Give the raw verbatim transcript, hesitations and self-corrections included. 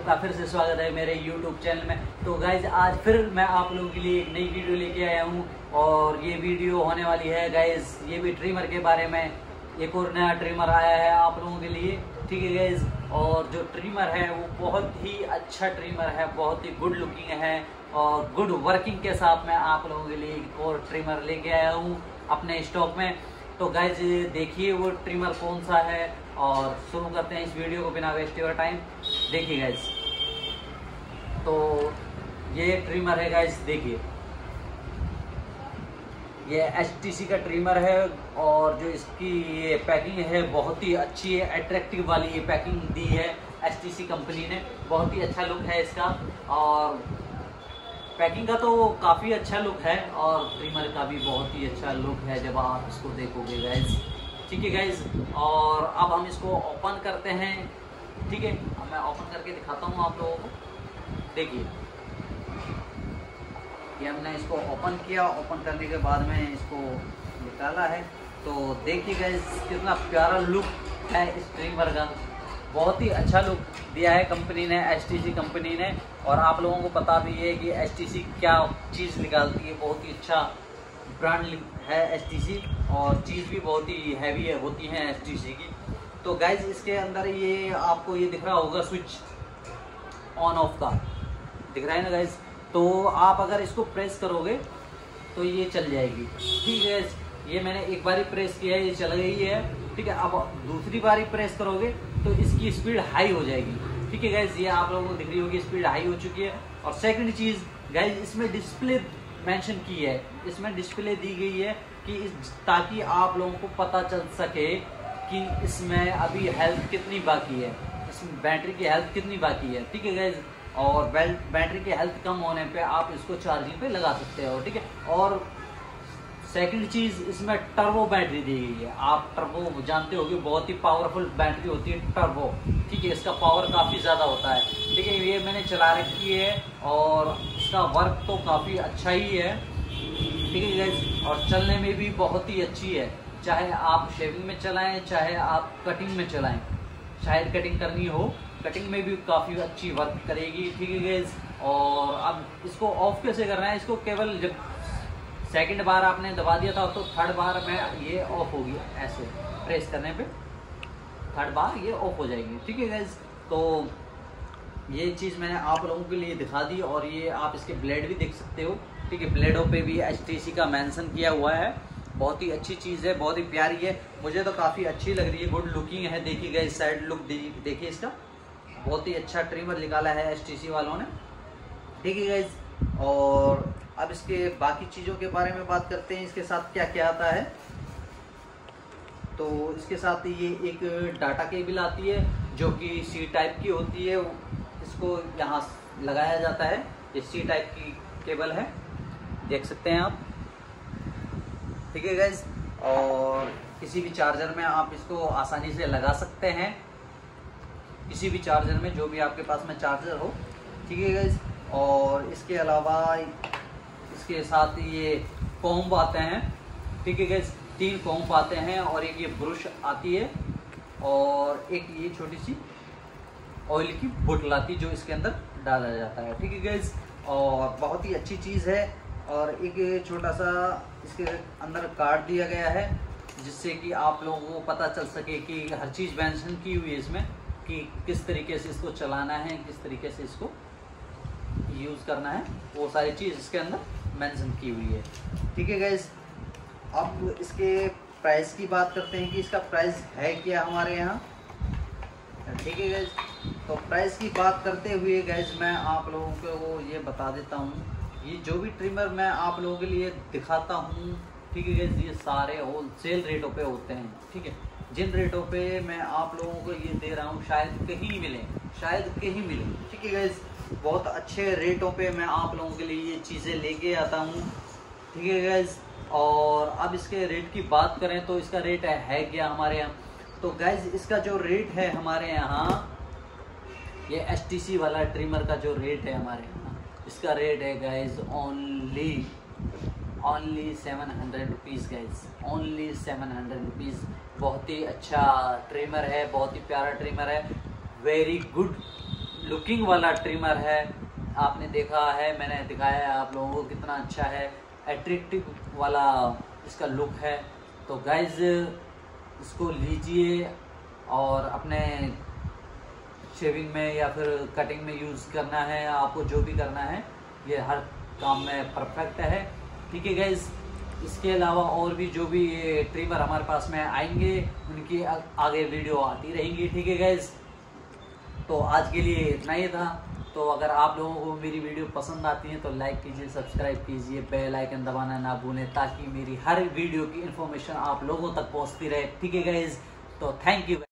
सबका फिर से स्वागत है मेरे यूट्यूब चैनल में। तो गाइज आज फिर मैं आप लोगों के लिए एक नई वीडियो लेके आया हूँ और ये वीडियो होने वाली है गाइज ये भी ट्रिमर के बारे में। एक और नया ट्रिमर आया है आप लोगों के लिए, ठीक है गाइज। और जो ट्रिमर है वो बहुत ही अच्छा ट्रिमर है, बहुत ही गुड लुकिंग है और गुड वर्किंग के साथ मैं आप लोगों के लिए एक और ट्रिमर लेके आया हूँ अपने स्टॉक में। तो गाइज देखिए वो ट्रिमर कौन सा है और शुरू करते हैं इस वीडियो को बिना वेस्ट योर टाइम। देखिए गाइज, तो ये ट्रिमर है गाइज, देखिए ये एच टी सी का ट्रिमर है और जो इसकी ये पैकिंग है बहुत ही अच्छी है, अट्रैक्टिव वाली ये पैकिंग दी है एच टी सी कंपनी ने। बहुत ही अच्छा लुक है इसका और पैकिंग का तो काफ़ी अच्छा लुक है और ट्रिमर का भी बहुत ही अच्छा लुक है जब आप इसको देखोगे गाइज, ठीक है गाइज। और अब हम इसको ओपन करते हैं, ठीक है। अब मैं ओपन करके दिखाता हूँ आप लोगों को। देखिए ये हमने इसको ओपन किया, ओपन करने के बाद में इसको निकाला है। तो देखिए गाइज कितना प्यारा लुक है इस ट्रिमर का, बहुत ही अच्छा लुक दिया है कंपनी ने, एच टी सी कंपनी ने। और आप लोगों को पता भी है कि एच टी सी क्या चीज़ निकालती है, बहुत ही अच्छा ब्रांड है एच टी सी और चीज़ भी बहुत ही हैवी है होती है एच टी सी की। तो गाइज इसके अंदर ये आपको ये दिख रहा होगा स्विच ऑन ऑफ का, दिख रहा है ना गाइज। तो आप अगर इसको प्रेस करोगे तो ये चल जाएगी, ठीक है। ये मैंने एक बारी प्रेस किया है, ये चल गई है, ठीक है। अब दूसरी बारी प्रेस करोगे तो इसकी स्पीड हाई हो जाएगी, ठीक है गाइज। ये आप लोगों को दिख रही होगी स्पीड हाई हो चुकी है। और सेकंड चीज़ गाइज इसमें डिस्प्ले मेंशन की है, इसमें डिस्प्ले दी गई है कि इस ताकि आप लोगों को पता चल सके कि इसमें अभी हेल्थ कितनी बाकी है, इसमें बैटरी की हेल्थ कितनी बाकी है, ठीक है गाइज। और बैटरी की हेल्थ कम होने पे आप इसको चार्जिंग पे लगा सकते हो, ठीक है। और सेकंड चीज़ इसमें टर्बो बैटरी दी गई है। आप टर्बो जानते होगे, बहुत ही पावरफुल बैटरी होती है टर्बो, ठीक है। इसका पावर काफ़ी ज़्यादा होता है, ठीक है। ये मैंने चला रखी है और इसका वर्क तो काफ़ी अच्छा ही है, ठीक है गाइस। और चलने में भी बहुत ही अच्छी है, चाहे आप शेविंग में चलाएं चाहे आप कटिंग में चलाएं, शायद कटिंग करनी हो, कटिंग में भी काफ़ी अच्छी वर्क करेगी, ठीक है गाइस। और अब इसको ऑफ कैसे करना है, इसको केवल जब सेकंड बार आपने दबा दिया था तो थर्ड बार में ये ऑफ होगी, ऐसे प्रेस करने पे थर्ड बार ये ऑफ हो जाएगी, ठीक है गाइस। तो ये चीज़ मैंने आप लोगों के लिए दिखा दी और ये आप इसके ब्लेड भी देख सकते हो, ठीक है। ब्लेडों पे भी एच टी सी का मेंशन किया हुआ है। बहुत ही अच्छी चीज़ है, बहुत ही प्यारी है, मुझे तो काफ़ी अच्छी लग रही है, गुड लुकिंग है। देखिए गाइस साइड लुक देखिए इसका, बहुत ही अच्छा ट्रिमर निकाला है एच टी सी वालों ने, ठीक है गाइस। और अब इसके बाकी चीज़ों के बारे में बात करते हैं, इसके साथ क्या क्या आता है। तो इसके साथ ये एक डाटा केबल आती है जो कि सी टाइप की होती है, इसको यहाँ लगाया जाता है। ये सी टाइप की केबल है, देख सकते हैं आप, ठीक है गाइज। और किसी भी चार्जर में आप इसको आसानी से लगा सकते हैं, किसी भी चार्जर में जो भी आपके पास में चार्जर हो, ठीक है गाइज। और इसके अलावा इसके साथ ये कॉम्ब आते हैं, ठीक है गाइज। तीन कॉम्ब आते हैं और एक ये ब्रश आती है और एक ये छोटी सी ऑयल की बोतल आती है जो इसके अंदर डाला जाता है, ठीक है गाइज। और बहुत ही अच्छी चीज़ है। और एक छोटा सा इसके अंदर कार्ड दिया गया है जिससे कि आप लोगों को पता चल सके कि हर चीज़ मेंशन की हुई है इसमें कि किस तरीके से इसको चलाना है, किस तरीके से इसको यूज़ करना है, वो सारी चीज़ इसके अंदर मेंशन की हुई है, ठीक है गाइज। अब इसके प्राइस की बात करते हैं कि इसका प्राइस है क्या हमारे यहाँ, ठीक है गाइज। तो प्राइस की बात करते हुए गाइज मैं आप लोगों को ये बता देता हूँ, ये जो भी ट्रिमर मैं आप लोगों के लिए दिखाता हूँ, ठीक है गाइज, ये सारे होल सेल रेटों पे होते हैं, ठीक है। जिन रेटों पे मैं आप लोगों को ये दे रहा हूँ शायद कहीं मिले, शायद कहीं मिले, ठीक है गाइज। बहुत अच्छे रेटों पे मैं आप लोगों के लिए ये चीज़ें लेके आता हूँ, ठीक है गाइज। और अब इसके रेट की बात करें तो इसका रेट है, है क्या हमारे यहाँ। तो गाइज इसका जो रेट है हमारे यहाँ, ये एच टी सी वाला ट्रिमर का जो रेट है हमारे यहाँ, इसका रेट है guys only only seven hundred rupees guys, only seven hundred rupees. बहुत ही अच्छा ट्रिमर है, बहुत ही प्यारा ट्रिमर है, वेरी गुड लुकिंग वाला ट्रिमर है। आपने देखा है, मैंने दिखाया है आप लोगों को कितना अच्छा है, एट्रैक्टिव वाला इसका लुक है। तो गाइज इसको लीजिए और अपने शेविंग में या फिर कटिंग में यूज़ करना है, आपको जो भी करना है ये हर काम में परफेक्ट है। ठीक है गाइज, इसके अलावा और भी जो भी ये ट्रिमर हमारे पास में आएंगे उनकी आगे वीडियो आती रहेंगी। ठीक है गाइज, तो आज के लिए इतना ही था। तो अगर आप लोगों को मेरी वीडियो पसंद आती है तो लाइक कीजिए, सब्सक्राइब कीजिए, बेल आइकन दबाना ना भूलें ताकि मेरी हर वीडियो की इन्फॉर्मेशन आप लोगों तक पहुंचती रहे। ठीक है गाइज, तो थैंक यू।